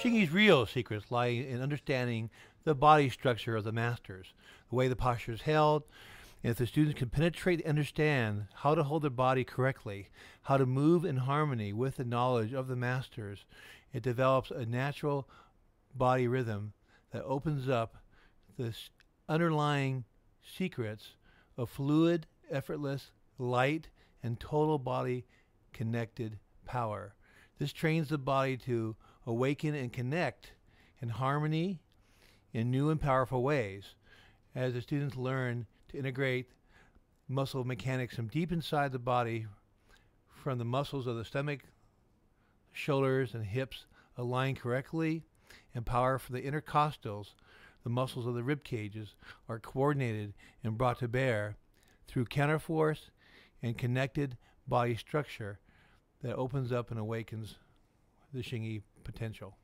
Shingi's real secrets lie in understanding the body structure of the masters, the way the posture is held, and if the students can penetrate and understand how to hold their body correctly, how to move in harmony with the knowledge of the masters, it develops a natural body rhythm that opens up the underlying secrets of fluid, effortless, light, and total body connected power. This trains the body to awaken and connect in harmony in new and powerful ways as the students learn to integrate muscle mechanics from deep inside the body, from the muscles of the stomach, shoulders, and hips align correctly, and power from the intercostals, the muscles of the rib cages, are coordinated and brought to bear through counterforce and connected body structure that opens up and awakens the Shingi potential.